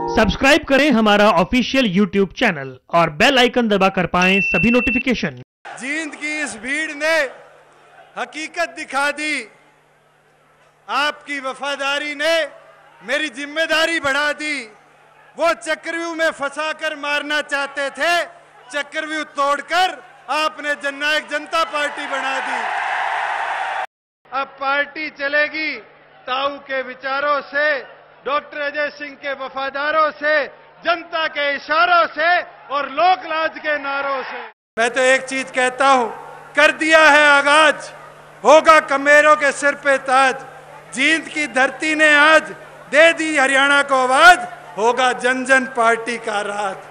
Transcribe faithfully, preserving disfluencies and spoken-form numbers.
Subscribe करें हमारा official YouTube channel और बेल आइकन दबाकर पाएं सभी नोटिफिकेशन। जींद की इस भीड़ ने हकीकत दिखा दी, आपकी वफादारी ने मेरी जिम्मेदारी बढ़ा दी। वो चक्रव्यूह में फंसा कर मारना चाहते थे, चक्रव्यूह तोड़कर आपने जननायक जनता पार्टी बना दी। अब पार्टी चलेगी ताऊ के विचारों से, डॉक्टर अजय सिंह के वफादारों से, जनता के इशारों से और लोकलाज के नारों से। मैं तो एक चीज कहता हूं, कर दिया है आगाज, होगा कमेरों के सिर पे ताज। जींद की धरती ने आज दे दी हरियाणा को आवाज, होगा जन जन पार्टी का राज।